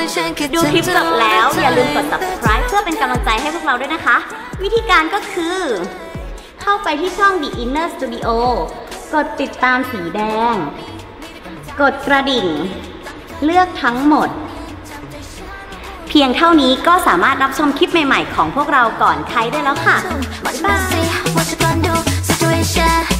ดูคลิปจบแล้วอย่าลืมกด subscribe เพื่อเป็นกำลังใจให้พวกเราด้วยนะคะวิธีการก็คือเข้าไปที่ช่อง The Inner Studio กดติดตามสีแดงกดกระดิ่งเลือกทั้งหมดเพียงเท่านี้ก็สามารถรับชมคลิปใหม่ๆของพวกเราก่อนใครได้แล้วค่ะบ๊ายบาย